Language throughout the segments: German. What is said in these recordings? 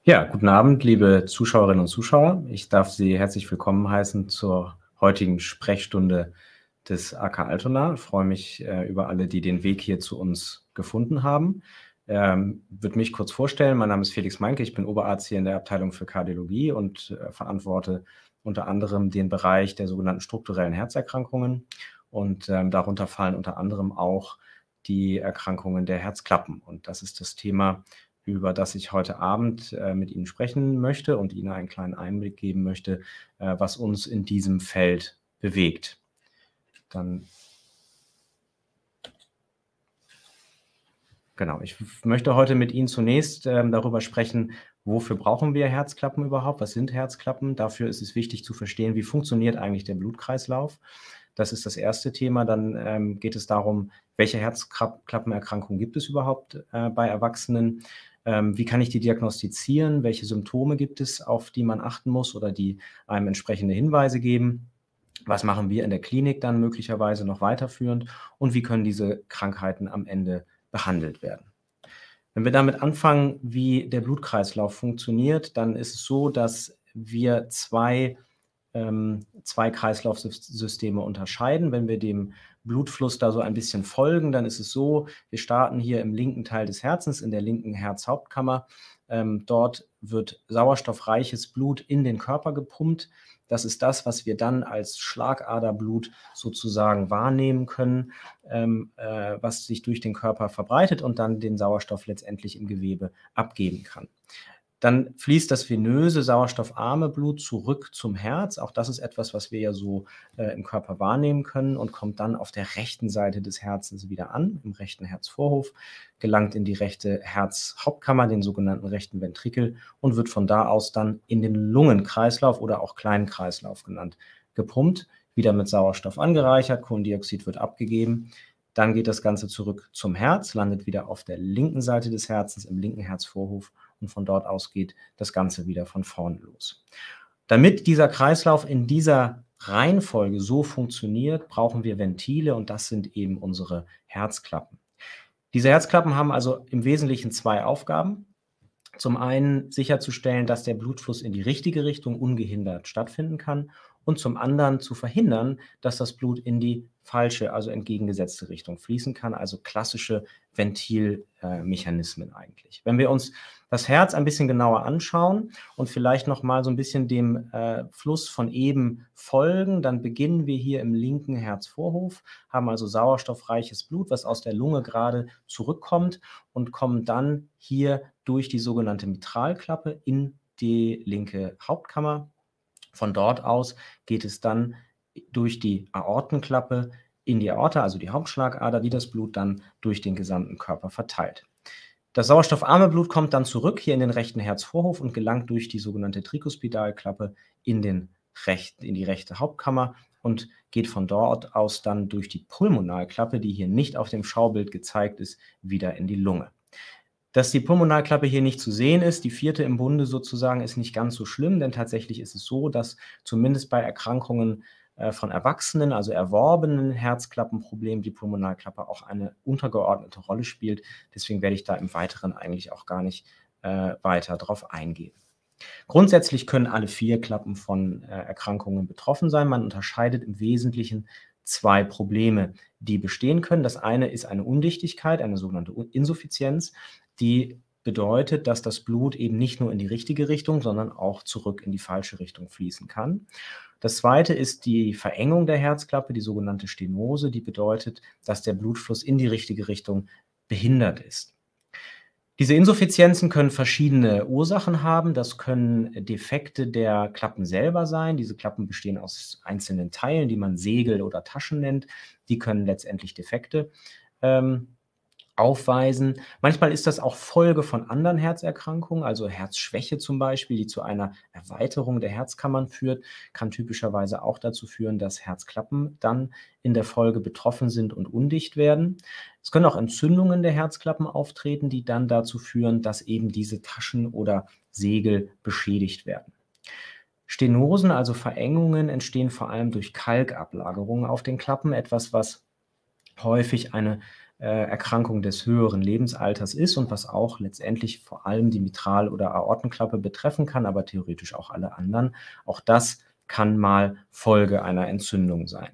Ja, guten Abend, liebe Zuschauerinnen und Zuschauer. Ich darf Sie herzlich willkommen heißen zur heutigen Sprechstunde des AK Altona. Ich freue mich über alle, die den Weg hier zu uns gefunden haben. Würde mich kurz vorstellen. Mein Name ist Felix Meinke. Ich bin Oberarzt hier in der Abteilung für Kardiologie und verantworte unter anderem den Bereich der sogenannten strukturellen Herzerkrankungen. Und darunter fallen unter anderem auch die Erkrankungen der Herzklappen. Und das ist das Thema, über das ich heute Abend mit Ihnen sprechen möchte und Ihnen einen kleinen Einblick geben möchte, was uns in diesem Feld bewegt. Genau, ich möchte heute mit Ihnen zunächst darüber sprechen, wofür brauchen wir Herzklappen überhaupt? Was sind Herzklappen? Dafür ist es wichtig zu verstehen, wie funktioniert eigentlich der Blutkreislauf. Das ist das erste Thema. Dann geht es darum, welche Herzklappenerkrankungen gibt es überhaupt bei Erwachsenen? Wie kann ich die diagnostizieren? Welche Symptome gibt es, auf die man achten muss oder die einem entsprechende Hinweise geben? Was machen wir in der Klinik dann möglicherweise noch weiterführend? Und wie können diese Krankheiten am Ende behandelt werden? Wenn wir damit anfangen, wie der Blutkreislauf funktioniert, dann ist es so, dass wir zwei Kreislaufsysteme unterscheiden. Wenn wir dem Blutfluss da so ein bisschen folgen, dann ist es so, wir starten hier im linken Teil des Herzens, in der linken Herzhauptkammer. Dort wird sauerstoffreiches Blut in den Körper gepumpt. Das ist das, was wir dann als Schlagaderblut sozusagen wahrnehmen können, was sich durch den Körper verbreitet und dann den Sauerstoff letztendlich im Gewebe abgeben kann. Dann fließt das venöse, sauerstoffarme Blut zurück zum Herz. Auch das ist etwas, was wir ja so im Körper wahrnehmen können und kommt dann auf der rechten Seite des Herzens wieder an, im rechten Herzvorhof, gelangt in die rechte Herzhauptkammer, den sogenannten rechten Ventrikel und wird von da aus dann in den Lungenkreislauf oder auch Kleinkreislauf genannt, gepumpt, wieder mit Sauerstoff angereichert, Kohlendioxid wird abgegeben. Dann geht das Ganze zurück zum Herz, landet wieder auf der linken Seite des Herzens, im linken Herzvorhof und von dort aus geht das Ganze wieder von vorne los. Damit dieser Kreislauf in dieser Reihenfolge so funktioniert, brauchen wir Ventile und das sind eben unsere Herzklappen. Diese Herzklappen haben also im Wesentlichen zwei Aufgaben. Zum einen sicherzustellen, dass der Blutfluss in die richtige Richtung ungehindert stattfinden kann und zum anderen zu verhindern, dass das Blut in die falsche, also entgegengesetzte Richtung fließen kann, also klassische Ventilmechanismen eigentlich. Wenn wir uns das Herz ein bisschen genauer anschauen und vielleicht noch mal so ein bisschen dem Fluss von eben folgen, dann beginnen wir hier im linken Herzvorhof, haben also sauerstoffreiches Blut, was aus der Lunge gerade zurückkommt und kommen dann hier durch die sogenannte Mitralklappe in die linke Hauptkammer. Von dort aus geht es dann durch die Aortenklappe in die Aorta, also die Hauptschlagader, die das Blut dann durch den gesamten Körper verteilt. Das sauerstoffarme Blut kommt dann zurück hier in den rechten Herzvorhof und gelangt durch die sogenannte Trikospidalklappe in die rechte Hauptkammer und geht von dort aus dann durch die Pulmonalklappe, die hier nicht auf dem Schaubild gezeigt ist, wieder in die Lunge. Dass die Pulmonalklappe hier nicht zu sehen ist, die vierte im Bunde sozusagen, ist nicht ganz so schlimm, denn tatsächlich ist es so, dass zumindest bei Erkrankungen von Erwachsenen, also erworbenen Herzklappenproblemen, die Pulmonalklappe auch eine untergeordnete Rolle spielt. Deswegen werde ich da im Weiteren eigentlich auch gar nicht weiter drauf eingehen. Grundsätzlich können alle vier Klappen von Erkrankungen betroffen sein. Man unterscheidet im Wesentlichen zwei Probleme, die bestehen können. Das eine ist eine Undichtigkeit, eine sogenannte Insuffizienz, die bedeutet, dass das Blut eben nicht nur in die richtige Richtung, sondern auch zurück in die falsche Richtung fließen kann. Das zweite ist die Verengung der Herzklappe, die sogenannte Stenose, die bedeutet, dass der Blutfluss in die richtige Richtung behindert ist. Diese Insuffizienzen können verschiedene Ursachen haben. Das können Defekte der Klappen selber sein. Diese Klappen bestehen aus einzelnen Teilen, die man Segel oder Taschen nennt. Die können letztendlich Defekte aufweisen. Manchmal ist das auch Folge von anderen Herzerkrankungen, also Herzschwäche zum Beispiel, die zu einer Erweiterung der Herzkammern führt, kann typischerweise auch dazu führen, dass Herzklappen dann in der Folge betroffen sind und undicht werden. Es können auch Entzündungen der Herzklappen auftreten, die dann dazu führen, dass eben diese Taschen oder Segel beschädigt werden. Stenosen, also Verengungen, entstehen vor allem durch Kalkablagerungen auf den Klappen, etwas, was häufig eine Erkrankung des höheren Lebensalters ist und was auch letztendlich vor allem die Mitral- oder Aortenklappe betreffen kann, aber theoretisch auch alle anderen. Auch das kann mal Folge einer Entzündung sein.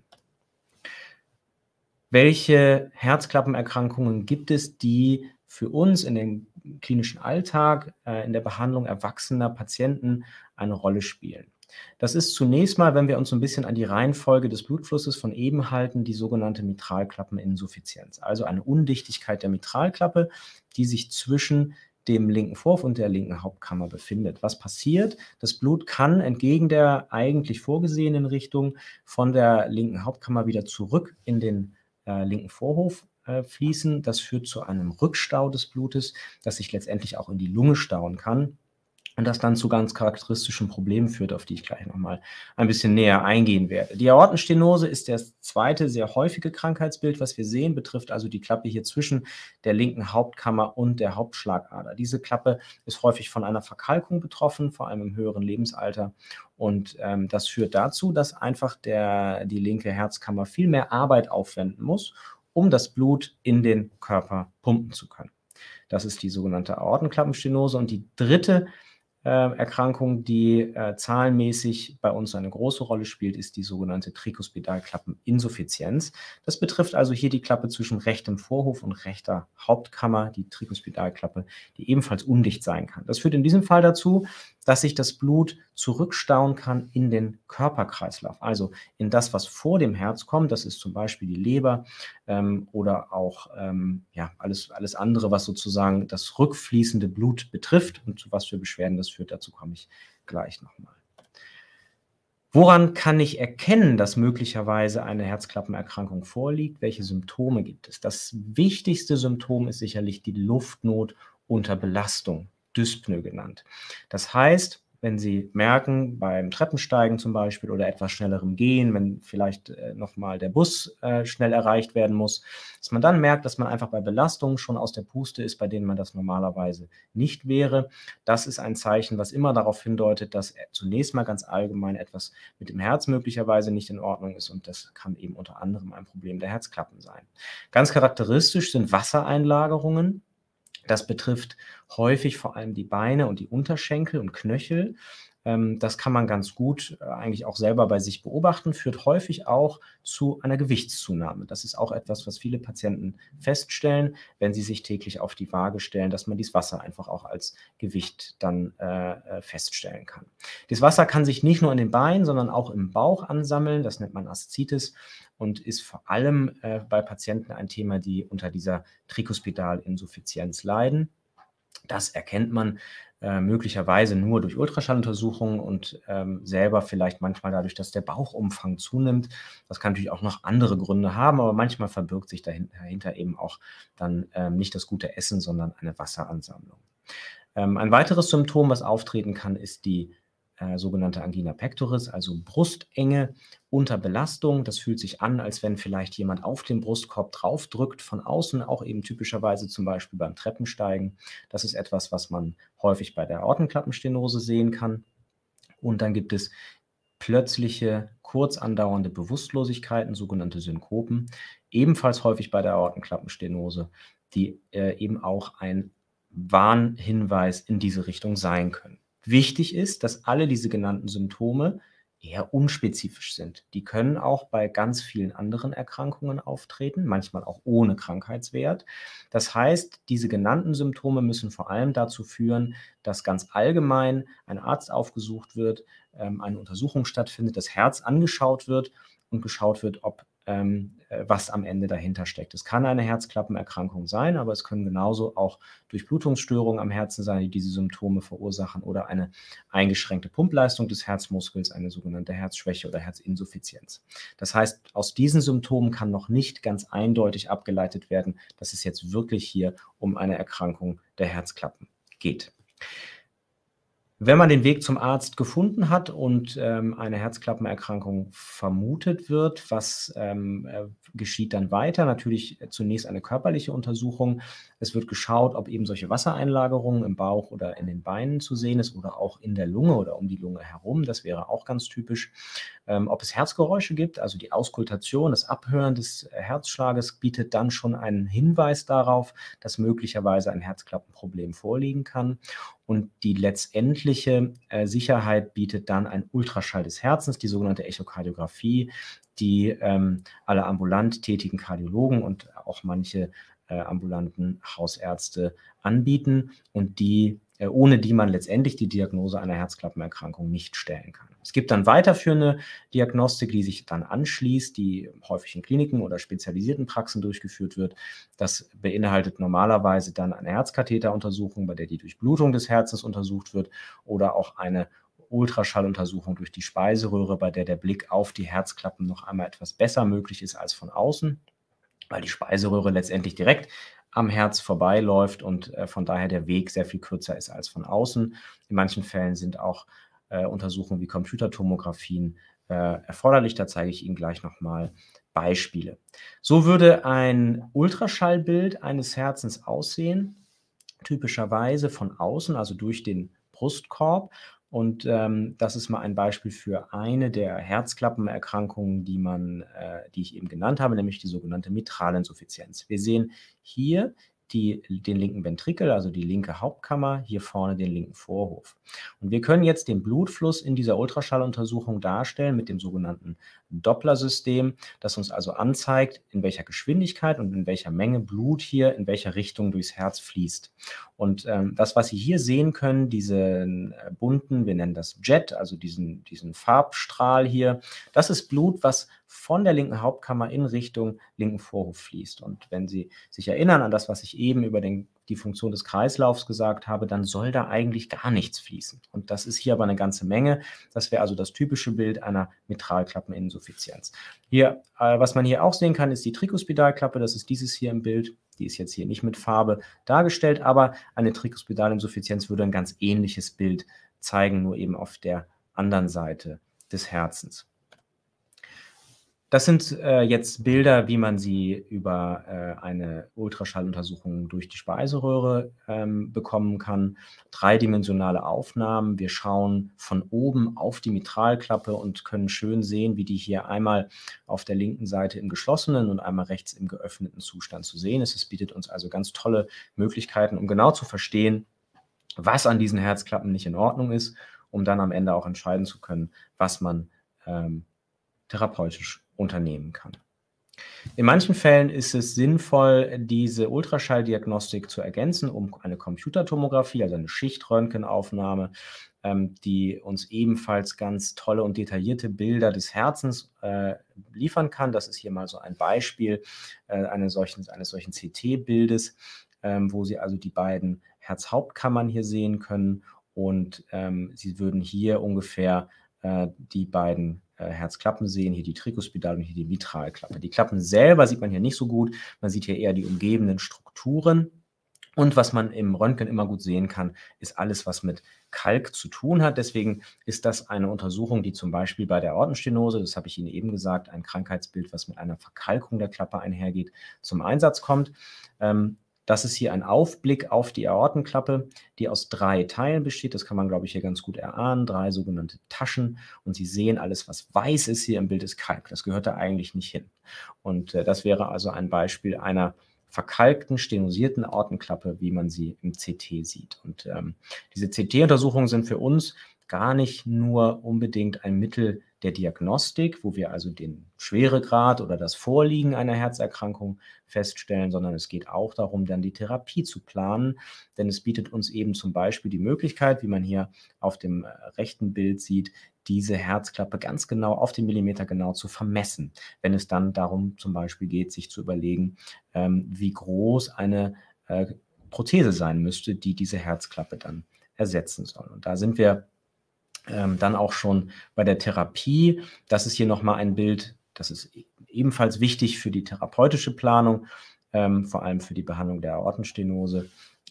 Welche Herzklappenerkrankungen gibt es, die für uns in dem klinischen Alltag, in der Behandlung erwachsener Patienten eine Rolle spielen? Das ist zunächst mal, wenn wir uns so ein bisschen an die Reihenfolge des Blutflusses von eben halten, die sogenannte Mitralklappeninsuffizienz, also eine Undichtigkeit der Mitralklappe, die sich zwischen dem linken Vorhof und der linken Hauptkammer befindet. Was passiert? Das Blut kann entgegen der eigentlich vorgesehenen Richtung von der linken Hauptkammer wieder zurück in den linken Vorhof fließen. Das führt zu einem Rückstau des Blutes, das sich letztendlich auch in die Lunge stauen kann und das dann zu ganz charakteristischen Problemen führt, auf die ich gleich nochmal ein bisschen näher eingehen werde. Die Aortenstenose ist das zweite sehr häufige Krankheitsbild, was wir sehen, betrifft also die Klappe hier zwischen der linken Hauptkammer und der Hauptschlagader. Diese Klappe ist häufig von einer Verkalkung betroffen, vor allem im höheren Lebensalter. Und das führt dazu, dass einfach die linke Herzkammer viel mehr Arbeit aufwenden muss, um das Blut in den Körper pumpen zu können. Das ist die sogenannte Aortenklappenstenose. Und die dritte Erkrankung, die zahlenmäßig bei uns eine große Rolle spielt, ist die sogenannte Trikospidalklappeninsuffizienz. Das betrifft also hier die Klappe zwischen rechtem Vorhof und rechter Hauptkammer, die Trikospidalklappe, die ebenfalls undicht sein kann. Das führt in diesem Fall dazu, dass sich das Blut zurückstauen kann in den Körperkreislauf, also in das, was vor dem Herz kommt. Das ist zum Beispiel die Leber oder auch alles andere, was sozusagen das rückfließende Blut betrifft und zu was für Beschwerden das führt. Dazu komme ich gleich nochmal. Woran kann ich erkennen, dass möglicherweise eine Herzklappenerkrankung vorliegt? Welche Symptome gibt es? Das wichtigste Symptom ist sicherlich die Luftnot unter Belastung, Dyspnoe genannt. Das heißt, wenn Sie merken, beim Treppensteigen zum Beispiel oder etwas schnellerem Gehen, wenn vielleicht nochmal der Bus schnell erreicht werden muss, dass man dann merkt, dass man einfach bei Belastungen schon aus der Puste ist, bei denen man das normalerweise nicht wäre. Das ist ein Zeichen, was immer darauf hindeutet, dass zunächst mal ganz allgemein etwas mit dem Herz möglicherweise nicht in Ordnung ist und das kann eben unter anderem ein Problem der Herzklappen sein. Ganz charakteristisch sind Wassereinlagerungen. Das betrifft häufig vor allem die Beine und die Unterschenkel und Knöchel. Das kann man ganz gut eigentlich auch selber bei sich beobachten, führt häufig auch zu einer Gewichtszunahme. Das ist auch etwas, was viele Patienten feststellen, wenn sie sich täglich auf die Waage stellen, dass man dieses Wasser einfach auch als Gewicht dann feststellen kann. Das Wasser kann sich nicht nur in den Beinen, sondern auch im Bauch ansammeln. Das nennt man Aszites und ist vor allem bei Patienten ein Thema, die unter dieser Trikospidalinsuffizienz leiden. Das erkennt man möglicherweise nur durch Ultraschalluntersuchungen und selber vielleicht manchmal dadurch, dass der Bauchumfang zunimmt. Das kann natürlich auch noch andere Gründe haben, aber manchmal verbirgt sich dahinter eben auch dann nicht das gute Essen, sondern eine Wasseransammlung. Ein weiteres Symptom, was auftreten kann, ist die sogenannte Angina pectoris, also Brustenge unter Belastung. Das fühlt sich an, als wenn vielleicht jemand auf den Brustkorb draufdrückt, von außen, auch eben typischerweise zum Beispiel beim Treppensteigen. Das ist etwas, was man häufig bei der Aortenklappenstenose sehen kann. Und dann gibt es plötzliche, kurz andauernde Bewusstlosigkeiten, sogenannte Synkopen, ebenfalls häufig bei der Aortenklappenstenose, die eben auch ein Warnhinweis in diese Richtung sein können. Wichtig ist, dass alle diese genannten Symptome eher unspezifisch sind. Die können auch bei ganz vielen anderen Erkrankungen auftreten, manchmal auch ohne Krankheitswert. Das heißt, diese genannten Symptome müssen vor allem dazu führen, dass ganz allgemein ein Arzt aufgesucht wird, eine Untersuchung stattfindet, das Herz angeschaut wird und geschaut wird, ob was am Ende dahinter steckt. Es kann eine Herzklappenerkrankung sein, aber es können genauso auch Durchblutungsstörungen am Herzen sein, die diese Symptome verursachen oder eine eingeschränkte Pumpleistung des Herzmuskels, eine sogenannte Herzschwäche oder Herzinsuffizienz. Das heißt, aus diesen Symptomen kann noch nicht ganz eindeutig abgeleitet werden, dass es jetzt wirklich hier um eine Erkrankung der Herzklappen geht. Wenn man den Weg zum Arzt gefunden hat und eine Herzklappenerkrankung vermutet wird, was geschieht dann weiter? Natürlich zunächst eine körperliche Untersuchung. Es wird geschaut, ob eben solche Wassereinlagerungen im Bauch oder in den Beinen zu sehen ist oder auch in der Lunge oder um die Lunge herum. Das wäre auch ganz typisch. Ob es Herzgeräusche gibt, also die Auskultation, das Abhören des Herzschlages bietet dann schon einen Hinweis darauf, dass möglicherweise ein Herzklappenproblem vorliegen kann. Und die letztendliche Sicherheit bietet dann ein Ultraschall des Herzens, die sogenannte Echokardiographie, die alle ambulant tätigen Kardiologen und auch manche ambulanten Hausärzte anbieten und ohne die man letztendlich die Diagnose einer Herzklappenerkrankung nicht stellen kann. Es gibt dann weiterführende Diagnostik, die sich dann anschließt, die häufig in Kliniken oder spezialisierten Praxen durchgeführt wird. Das beinhaltet normalerweise dann eine Herzkatheteruntersuchung, bei der die Durchblutung des Herzens untersucht wird, oder auch eine Ultraschalluntersuchung durch die Speiseröhre, bei der der Blick auf die Herzklappen noch einmal etwas besser möglich ist als von außen, weil die Speiseröhre letztendlich direkt am Herz vorbeiläuft und von daher der Weg sehr viel kürzer ist als von außen. In manchen Fällen sind auch Untersuchungen wie Computertomographien erforderlich. Da zeige ich Ihnen gleich nochmal Beispiele. So würde ein Ultraschallbild eines Herzens aussehen, typischerweise von außen, also durch den Brustkorb. Und das ist mal ein Beispiel für eine der Herzklappenerkrankungen, die ich eben genannt habe, nämlich die sogenannte Mitralinsuffizienz. Wir sehen hier den linken Ventrikel, also die linke Hauptkammer, hier vorne den linken Vorhof. Und wir können jetzt den Blutfluss in dieser Ultraschalluntersuchung darstellen mit dem sogenannten Doppler-System, das uns also anzeigt, in welcher Geschwindigkeit und in welcher Menge Blut hier in welcher Richtung durchs Herz fließt. Und das, was Sie hier sehen können, diesen bunten, wir nennen das Jet, also diesen Farbstrahl hier, das ist Blut, was von der linken Hauptkammer in Richtung linken Vorhof fließt. Und wenn Sie sich erinnern an das, was ich eben über die Funktion des Kreislaufs gesagt habe, dann soll da eigentlich gar nichts fließen. Und das ist hier aber eine ganze Menge. Das wäre also das typische Bild einer Mitralklappeninsuffizienz. Hier, was man hier auch sehen kann, ist die Trikospidalklappe. Das ist dieses hier im Bild. Die ist jetzt hier nicht mit Farbe dargestellt, aber eine Trikospidalinsuffizienz würde ein ganz ähnliches Bild zeigen, nur eben auf der anderen Seite des Herzens. Das sind jetzt Bilder, wie man sie über eine Ultraschalluntersuchung durch die Speiseröhre bekommen kann. Dreidimensionale Aufnahmen. Wir schauen von oben auf die Mitralklappe und können schön sehen, wie die hier einmal auf der linken Seite im geschlossenen und einmal rechts im geöffneten Zustand zu sehen ist. Es bietet uns also ganz tolle Möglichkeiten, um genau zu verstehen, was an diesen Herzklappen nicht in Ordnung ist, um dann am Ende auch entscheiden zu können, was man therapeutisch unternehmen kann. In manchen Fällen ist es sinnvoll, diese Ultraschalldiagnostik zu ergänzen um eine Computertomographie, also eine Schichtröntgenaufnahme, die uns ebenfalls ganz tolle und detaillierte Bilder des Herzens liefern kann. Das ist hier mal so ein Beispiel eines solchen CT-Bildes, wo Sie also die beiden Herzhauptkammern hier sehen können und Sie würden hier ungefähr die beiden Herzklappen sehen, hier die Trikospidal und hier die Mitralklappe. Die Klappen selber sieht man hier nicht so gut, man sieht hier eher die umgebenden Strukturen. Und was man im Röntgen immer gut sehen kann, ist alles, was mit Kalk zu tun hat. Deswegen ist das eine Untersuchung, die zum Beispiel bei der Aortenstenose, das habe ich Ihnen eben gesagt, ein Krankheitsbild, was mit einer Verkalkung der Klappe einhergeht, zum Einsatz kommt. Das ist hier ein Aufblick auf die Aortenklappe, die aus 3 Teilen besteht. Das kann man, glaube ich, hier ganz gut erahnen. 3 sogenannte Taschen. Und Sie sehen, alles, was weiß ist hier im Bild, ist Kalk. Das gehört da eigentlich nicht hin. Und das wäre also ein Beispiel einer verkalkten, stenosierten Aortenklappe, wie man sie im CT sieht. Und diese CT-Untersuchungen sind für uns gar nicht nur unbedingt ein Mittel der Diagnostik, wo wir also den Schweregrad oder das Vorliegen einer Herzerkrankung feststellen, sondern es geht auch darum, dann die Therapie zu planen, denn es bietet uns eben zum Beispiel die Möglichkeit, wie man hier auf dem rechten Bild sieht, diese Herzklappe ganz genau auf den Millimeter genau zu vermessen, wenn es dann darum zum Beispiel geht, sich zu überlegen, wie groß eine Prothese sein müsste, die diese Herzklappe dann ersetzen soll. Und da sind wir dann auch schon bei der Therapie. Das ist hier nochmal ein Bild, das ist ebenfalls wichtig für die therapeutische Planung, vor allem für die Behandlung der Aortenstenose.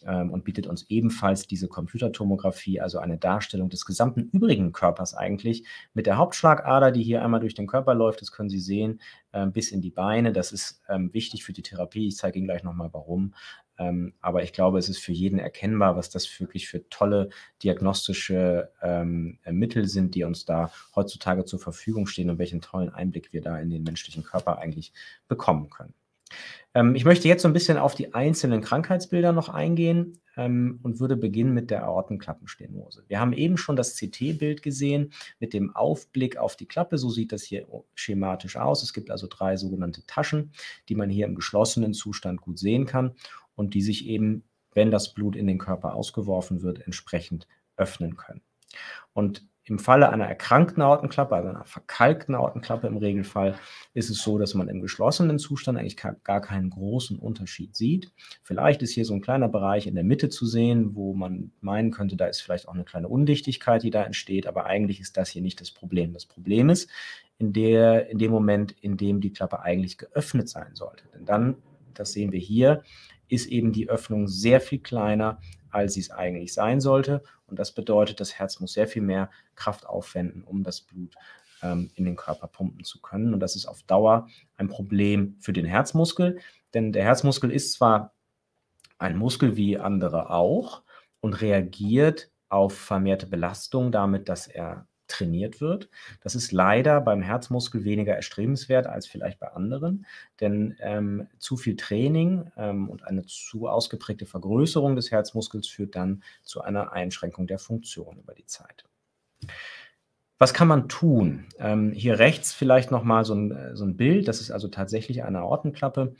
und bietet uns ebenfalls diese Computertomographie, also eine Darstellung des gesamten übrigen Körpers eigentlich, mit der Hauptschlagader, die hier einmal durch den Körper läuft, das können Sie sehen, bis in die Beine. Das ist wichtig für die Therapie. Ich zeige Ihnen gleich nochmal, warum. Aber ich glaube, es ist für jeden erkennbar, was das wirklich für tolle diagnostische Mittel sind, die uns da heutzutage zur Verfügung stehen und welchen tollen Einblick wir da in den menschlichen Körper eigentlich bekommen können. Ich möchte jetzt so ein bisschen auf die einzelnen Krankheitsbilder noch eingehen und würde beginnen mit der Aortenklappenstenose. Wir haben eben schon das CT-Bild gesehen mit dem Aufblick auf die Klappe. So sieht das hier schematisch aus. Es gibt also 3 sogenannte Taschen, die man hier im geschlossenen Zustand gut sehen kann und die sich eben, wenn das Blut in den Körper ausgeworfen wird, entsprechend öffnen können. Und im Falle einer erkrankten Aortenklappe, also einer verkalkten Aortenklappe im Regelfall, ist es so, dass man im geschlossenen Zustand eigentlich gar keinen großen Unterschied sieht. Vielleicht ist hier so ein kleiner Bereich in der Mitte zu sehen, wo man meinen könnte, da ist vielleicht auch eine kleine Undichtigkeit, die da entsteht, aber eigentlich ist das hier nicht das Problem. Das Problem ist in dem Moment, in dem die Klappe eigentlich geöffnet sein sollte. Denn dann, das sehen wir hier, ist eben die Öffnung sehr viel kleiner, als sie es eigentlich sein sollte. Und das bedeutet, das Herz muss sehr viel mehr Kraft aufwenden, um das Blut in den Körper pumpen zu können. Und das ist auf Dauer ein Problem für den Herzmuskel, denn der Herzmuskel ist zwar ein Muskel wie andere auch und reagiert auf vermehrte Belastung damit, dass er trainiert wird. Das ist leider beim Herzmuskel weniger erstrebenswert als vielleicht bei anderen, denn zu viel Training und eine zu ausgeprägte Vergrößerung des Herzmuskels führt dann zu einer Einschränkung der Funktion über die Zeit. Was kann man tun? Hier rechts vielleicht nochmal so ein Bild, das ist also tatsächlich eine Aortenklappe,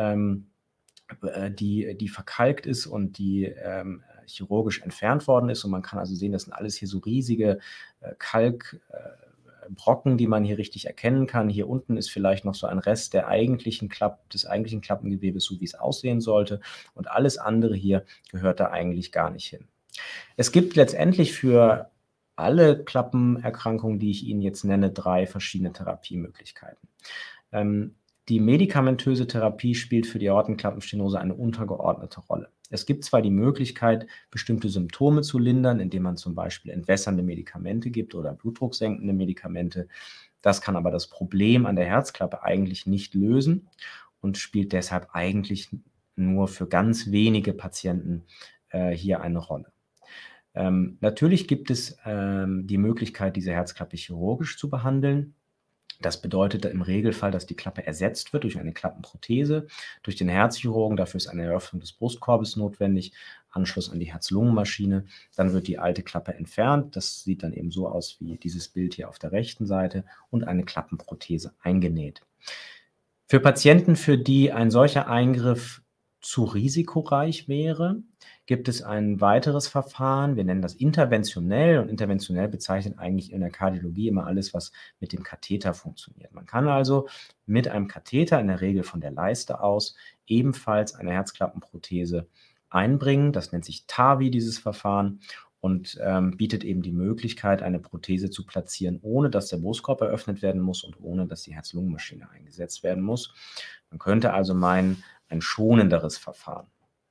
die verkalkt ist und die chirurgisch entfernt worden ist. Und man kann also sehen, das sind alles hier so riesige Kalkbrocken, die man hier richtig erkennen kann. Hier unten ist vielleicht noch so ein Rest des eigentlichen Klappengewebes, so wie es aussehen sollte. Und alles andere hier gehört da eigentlich gar nicht hin. Es gibt letztendlich für alle Klappenerkrankungen, die ich Ihnen jetzt nenne, 3 verschiedene Therapiemöglichkeiten. Die medikamentöse Therapie spielt für die Aortenklappenstenose eine untergeordnete Rolle. Es gibt zwar die Möglichkeit, bestimmte Symptome zu lindern, indem man zum Beispiel entwässernde Medikamente gibt oder blutdrucksenkende Medikamente. Das kann aber das Problem an der Herzklappe eigentlich nicht lösen und spielt deshalb eigentlich nur für ganz wenige Patienten hier eine Rolle. Natürlich gibt es die Möglichkeit, diese Herzklappe chirurgisch zu behandeln. Das bedeutet im Regelfall, dass die Klappe ersetzt wird durch eine Klappenprothese, durch den Herzchirurgen. Dafür ist eine Eröffnung des Brustkorbes notwendig, Anschluss an die Herz-Lungen-Maschine. Dann wird die alte Klappe entfernt. Das sieht dann eben so aus wie dieses Bild hier auf der rechten Seite und eine Klappenprothese eingenäht. Für Patienten, für die ein solcher Eingriff zu risikoreich wäre, gibt es ein weiteres Verfahren. Wir nennen das interventionell und interventionell bezeichnet eigentlich in der Kardiologie immer alles, was mit dem Katheter funktioniert. Man kann also mit einem Katheter, in der Regel von der Leiste aus, ebenfalls eine Herzklappenprothese einbringen. Das nennt sich TAVI, dieses Verfahren, und bietet eben die Möglichkeit, eine Prothese zu platzieren, ohne dass der Brustkorb eröffnet werden muss und ohne dass die Herz-Lungen-Maschine eingesetzt werden muss. Man könnte also meinen, ein schonenderes Verfahren.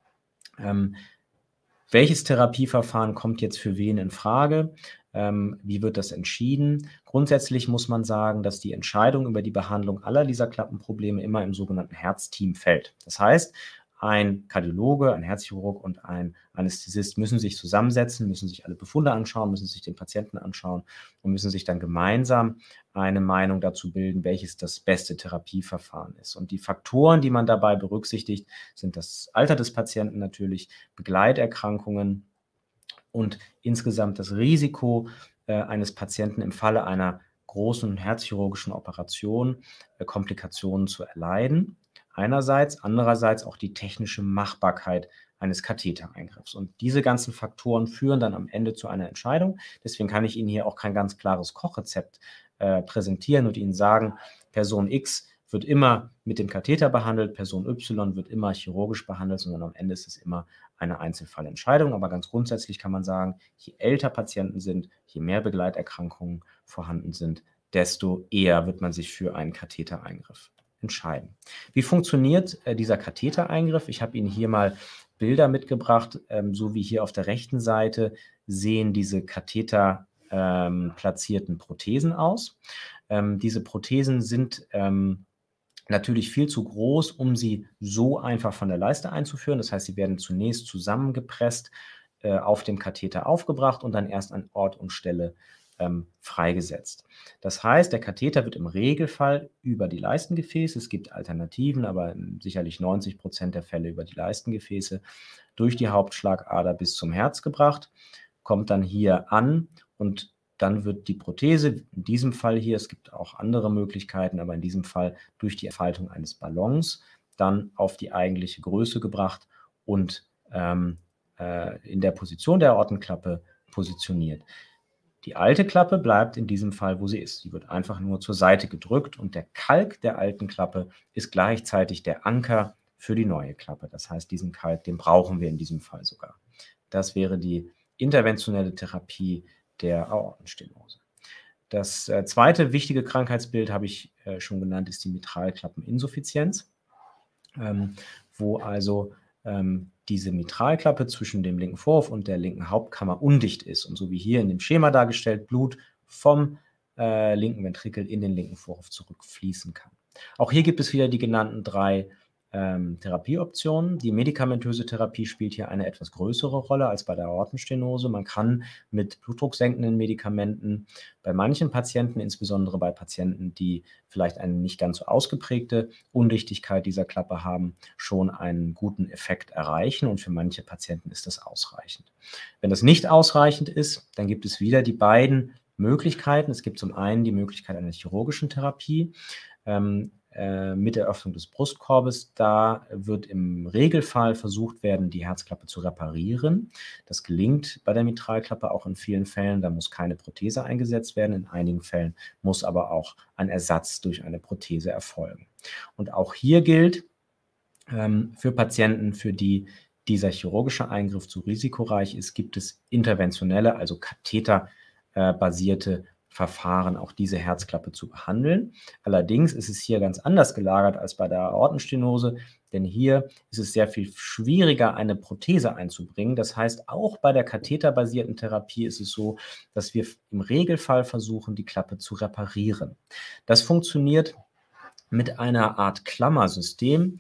Welches Therapieverfahren kommt jetzt für wen in Frage? Wie wird das entschieden? Grundsätzlich muss man sagen, dass die Entscheidung über die Behandlung aller dieser Klappenprobleme immer im sogenannten Herzteam fällt. Das heißt, ein Kardiologe, ein Herzchirurg und ein Anästhesist müssen sich zusammensetzen, müssen sich alle Befunde anschauen, müssen sich den Patienten anschauen und müssen sich dann gemeinsam eine Meinung dazu bilden, welches das beste Therapieverfahren ist. Und die Faktoren, die man dabei berücksichtigt, sind das Alter des Patienten natürlich, Begleiterkrankungen und insgesamt das Risiko eines Patienten im Falle einer großen herzchirurgischen Operation Komplikationen zu erleiden. Einerseits, andererseits auch die technische Machbarkeit eines Kathetereingriffs. Und diese ganzen Faktoren führen dann am Ende zu einer Entscheidung. Deswegen kann ich Ihnen hier auch kein ganz klares Kochrezept präsentieren und Ihnen sagen, Person X wird immer mit dem Katheter behandelt, Person Y wird immer chirurgisch behandelt, sondern am Ende ist es immer eine Einzelfallentscheidung. Aber ganz grundsätzlich kann man sagen, je älter Patienten sind, je mehr Begleiterkrankungen vorhanden sind, desto eher wird man sich für einen Kathetereingriff entscheiden. Wie funktioniert dieser Kathetereingriff? Ich habe Ihnen hier mal Bilder mitgebracht. So wie hier auf der rechten Seite sehen diese Katheter platzierten Prothesen aus. Diese Prothesen sind natürlich viel zu groß, um sie so einfach von der Leiste einzuführen. Das heißt, sie werden zunächst zusammengepresst, auf dem Katheter aufgebracht und dann erst an Ort und Stelle freigesetzt. Das heißt, der Katheter wird im Regelfall über die Leistengefäße, es gibt Alternativen, aber sicherlich 90% der Fälle über die Leistengefäße, durch die Hauptschlagader bis zum Herz gebracht, kommt dann hier an und dann wird die Prothese, in diesem Fall hier, es gibt auch andere Möglichkeiten, aber in diesem Fall durch die Erfaltung eines Ballons, dann auf die eigentliche Größe gebracht und in der Position der Aortenklappe positioniert. Die alte Klappe bleibt in diesem Fall, wo sie ist. Sie wird einfach nur zur Seite gedrückt und der Kalk der alten Klappe ist gleichzeitig der Anker für die neue Klappe. Das heißt, diesen Kalk, den brauchen wir in diesem Fall sogar. Das wäre die interventionelle Therapie der Aortenstenose. Das zweite wichtige Krankheitsbild, habe ich schon genannt, ist die Mitralklappeninsuffizienz, wo also diese Mitralklappe zwischen dem linken Vorhof und der linken Hauptkammer undicht ist. Und so wie hier in dem Schema dargestellt, Blut vom linken Ventrikel in den linken Vorhof zurückfließen kann. Auch hier gibt es wieder die genannten 3 Therapieoptionen. Die medikamentöse Therapie spielt hier eine etwas größere Rolle als bei der Aortenstenose. Man kann mit blutdrucksenkenden Medikamenten bei manchen Patienten, insbesondere bei Patienten, die vielleicht eine nicht ganz so ausgeprägte Undichtigkeit dieser Klappe haben, schon einen guten Effekt erreichen und für manche Patienten ist das ausreichend. Wenn das nicht ausreichend ist, dann gibt es wieder die beiden Möglichkeiten. Es gibt zum einen die Möglichkeit einer chirurgischen Therapie, mit der Öffnung des Brustkorbes. Da wird im Regelfall versucht werden, die Herzklappe zu reparieren. Das gelingt bei der Mitralklappe auch in vielen Fällen. Da muss keine Prothese eingesetzt werden. In einigen Fällen muss aber auch ein Ersatz durch eine Prothese erfolgen. Und auch hier gilt, für Patienten, für die dieser chirurgische Eingriff zu risikoreich ist, gibt es interventionelle, also katheterbasierte Verfahren, auch diese Herzklappe zu behandeln. Allerdings ist es hier ganz anders gelagert als bei der Aortenstenose, denn hier ist es sehr viel schwieriger, eine Prothese einzubringen. Das heißt, auch bei der katheterbasierten Therapie ist es so, dass wir im Regelfall versuchen, die Klappe zu reparieren. Das funktioniert mit einer Art Klammersystem,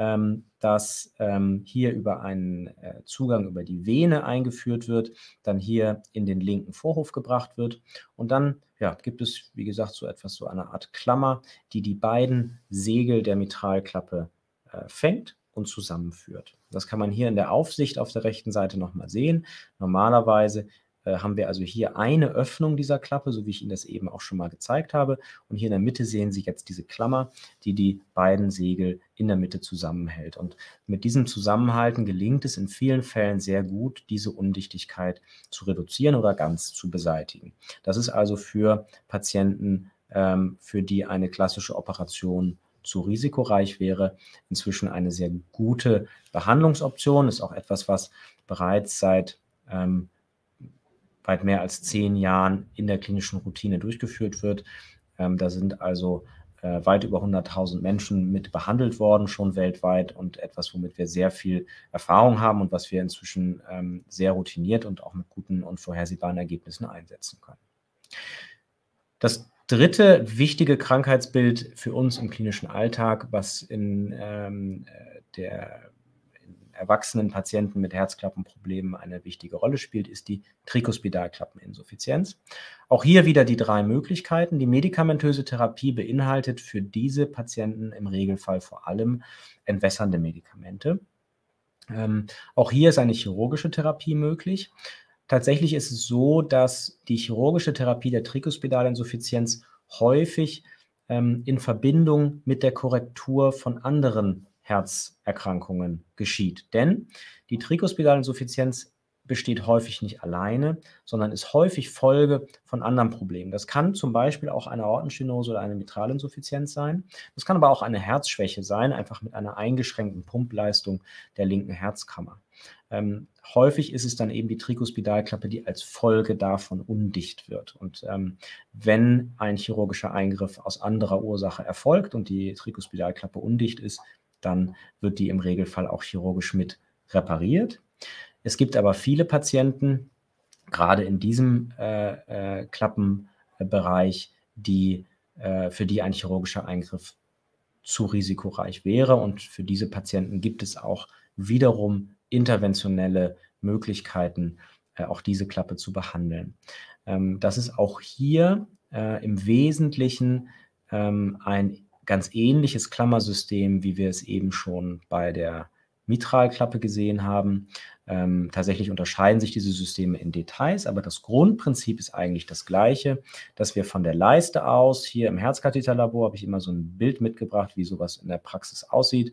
das hier über einen Zugang über die Vene eingeführt wird, dann hier in den linken Vorhof gebracht wird und dann gibt es, wie gesagt, so eine Art Klammer, die die beiden Segel der Mitralklappe fängt und zusammenführt. Das kann man hier in der Aufsicht auf der rechten Seite nochmal sehen. Normalerweise haben wir also hier eine Öffnung dieser Klappe, so wie ich Ihnen das eben auch schon mal gezeigt habe. Und hier in der Mitte sehen Sie jetzt diese Klammer, die die beiden Segel in der Mitte zusammenhält. Und mit diesem Zusammenhalten gelingt es in vielen Fällen sehr gut, diese Undichtigkeit zu reduzieren oder ganz zu beseitigen. Das ist also für Patienten, für die eine klassische Operation zu risikoreich wäre, inzwischen eine sehr gute Behandlungsoption. Ist auch etwas, was bereits seit weit mehr als 10 Jahren in der klinischen Routine durchgeführt wird. Da sind also weit über 100.000 Menschen mit behandelt worden, schon weltweit und etwas, womit wir sehr viel Erfahrung haben und was wir inzwischen sehr routiniert und auch mit guten und vorhersehbaren Ergebnissen einsetzen können. Das dritte wichtige Krankheitsbild für uns im klinischen Alltag, was in erwachsenen Patienten mit Herzklappenproblemen eine wichtige Rolle spielt, ist die Trikospidalklappeninsuffizienz. Auch hier wieder die 3 Möglichkeiten. Die medikamentöse Therapie beinhaltet für diese Patienten im Regelfall vor allem entwässernde Medikamente. Auch hier ist eine chirurgische Therapie möglich. Tatsächlich ist es so, dass die chirurgische Therapie der Trikospidalinsuffizienz häufig in Verbindung mit der Korrektur von anderen Herzerkrankungen geschieht. Denn die Trikospidalinsuffizienz besteht häufig nicht alleine, sondern ist häufig Folge von anderen Problemen. Das kann zum Beispiel auch eine Aortenstenose oder eine Mitralinsuffizienz sein. Das kann aber auch eine Herzschwäche sein, einfach mit einer eingeschränkten Pumpleistung der linken Herzkammer. Häufig ist es dann eben die Trikospidalklappe, die als Folge davon undicht wird. Und wenn ein chirurgischer Eingriff aus anderer Ursache erfolgt und die Trikospidalklappe undicht ist, dann wird die im Regelfall auch chirurgisch mit repariert. Es gibt aber viele Patienten, gerade in diesem Klappenbereich, für die ein chirurgischer Eingriff zu risikoreich wäre. Und für diese Patienten gibt es auch wiederum interventionelle Möglichkeiten, auch diese Klappe zu behandeln. Das ist auch hier im Wesentlichen ein ganz ähnliches Klammersystem, wie wir es eben schon bei der Mitralklappe gesehen haben. Tatsächlich unterscheiden sich diese Systeme in Details, aber das Grundprinzip ist eigentlich das gleiche, dass wir von der Leiste aus, hier im Herzkatheterlabor habe ich immer so ein Bild mitgebracht, wie sowas in der Praxis aussieht,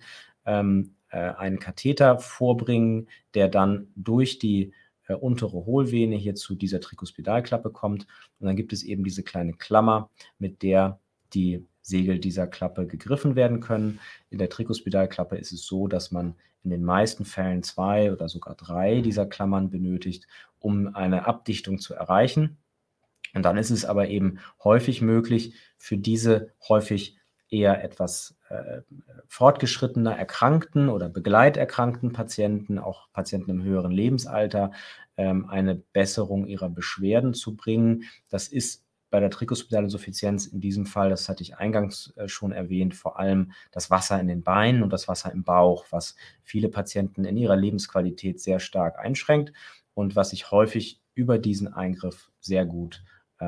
einen Katheter vorbringen, der dann durch die untere Hohlvene hier zu dieser Trikospidalklappe kommt. Und dann gibt es eben diese kleine Klammer, mit der die Segel dieser Klappe gegriffen werden können. In der Trikospidalklappe ist es so, dass man in den meisten Fällen 2 oder sogar 3 dieser Klammern benötigt, um eine Abdichtung zu erreichen. Und dann ist es aber eben häufig möglich, für diese häufig eher etwas fortgeschrittener erkrankten oder begleiterkrankten Patienten, auch Patienten im höheren Lebensalter, eine Besserung ihrer Beschwerden zu bringen. Das ist bei der Trikospidalinsuffizienz in diesem Fall, das hatte ich eingangs schon erwähnt, vor allem das Wasser in den Beinen und das Wasser im Bauch, was viele Patienten in ihrer Lebensqualität sehr stark einschränkt und was sich häufig über diesen Eingriff sehr gut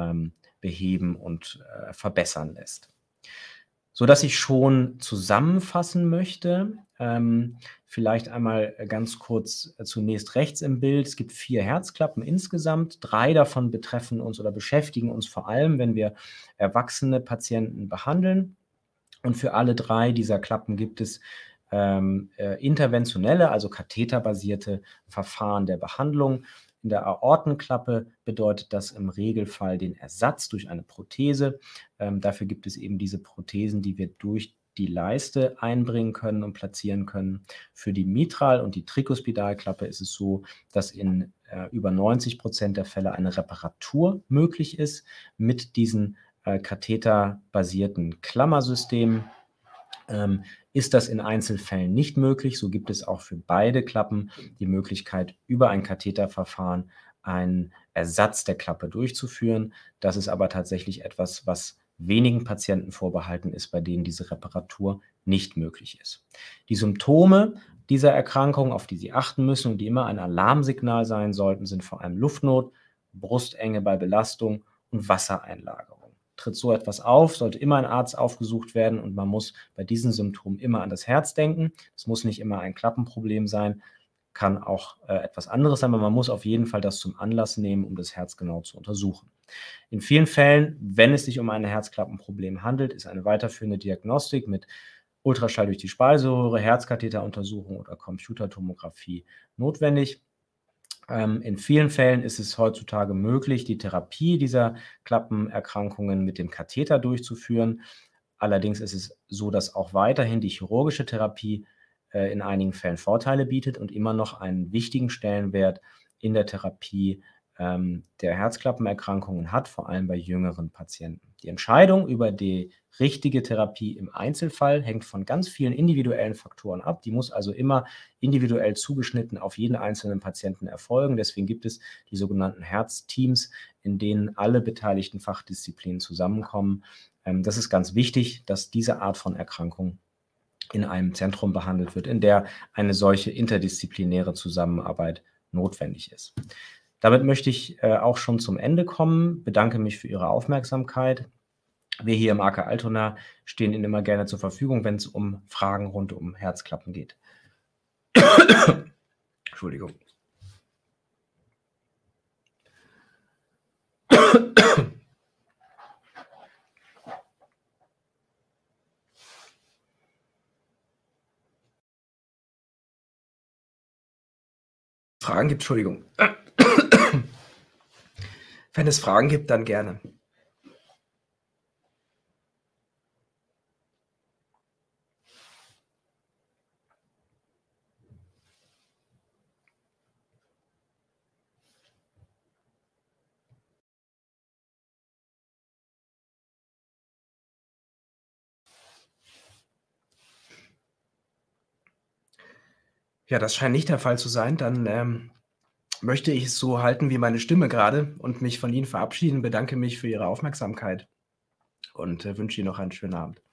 beheben und verbessern lässt. Sodass ich schon zusammenfassen möchte, vielleicht einmal ganz kurz zunächst rechts im Bild. Es gibt 4 Herzklappen insgesamt. 3 davon betreffen uns oder beschäftigen uns vor allem, wenn wir erwachsene Patienten behandeln. Und für alle 3 dieser Klappen gibt es interventionelle, also katheterbasierte Verfahren der Behandlung. In der Aortenklappe bedeutet das im Regelfall den Ersatz durch eine Prothese. Dafür gibt es eben diese Prothesen, die wir durch die Leiste einbringen können und platzieren können. Für die Mitral- und die Trikospidalklappe ist es so, dass in über 90% der Fälle eine Reparatur möglich ist mit diesen katheterbasierten Klammersystemen. Ist das in Einzelfällen nicht möglich, so gibt es auch für beide Klappen die Möglichkeit, über ein Katheterverfahren einen Ersatz der Klappe durchzuführen. Das ist aber tatsächlich etwas, was wenigen Patienten vorbehalten ist, bei denen diese Reparatur nicht möglich ist. Die Symptome dieser Erkrankung, auf die Sie achten müssen und die immer ein Alarmsignal sein sollten, sind vor allem Luftnot, Brustenge bei Belastung und Wassereinlagerung. Tritt so etwas auf, sollte immer ein Arzt aufgesucht werden und man muss bei diesen Symptomen immer an das Herz denken. Es muss nicht immer ein Klappenproblem sein, kann auch etwas anderes sein, aber man muss auf jeden Fall das zum Anlass nehmen, um das Herz genau zu untersuchen. In vielen Fällen, wenn es sich um ein Herzklappenproblem handelt, ist eine weiterführende Diagnostik mit Ultraschall durch die Speiseröhre, Herzkatheteruntersuchung oder Computertomographie notwendig. In vielen Fällen ist es heutzutage möglich, die Therapie dieser Klappenerkrankungen mit dem Katheter durchzuführen. Allerdings ist es so, dass auch weiterhin die chirurgische Therapie in einigen Fällen Vorteile bietet und immer noch einen wichtigen Stellenwert in der Therapie der Herzklappenerkrankungen hat, vor allem bei jüngeren Patienten. Die Entscheidung über die richtige Therapie im Einzelfall hängt von ganz vielen individuellen Faktoren ab. Die muss also immer individuell zugeschnitten auf jeden einzelnen Patienten erfolgen. Deswegen gibt es die sogenannten Herzteams, in denen alle beteiligten Fachdisziplinen zusammenkommen. Das ist ganz wichtig, dass diese Art von Erkrankung in einem Zentrum behandelt wird, in der eine solche interdisziplinäre Zusammenarbeit notwendig ist. Damit möchte ich auch schon zum Ende kommen, bedanke mich für Ihre Aufmerksamkeit. Wir hier im AK Altona stehen Ihnen immer gerne zur Verfügung, wenn es um Fragen rund um Herzklappen geht. Entschuldigung. Fragen gibt, Entschuldigung. Wenn es Fragen gibt, dann gerne. Ja, das scheint nicht der Fall zu sein. Dann, möchte ich es so halten wie meine Stimme gerade und mich von Ihnen verabschieden, bedanke mich für Ihre Aufmerksamkeit und, wünsche Ihnen noch einen schönen Abend.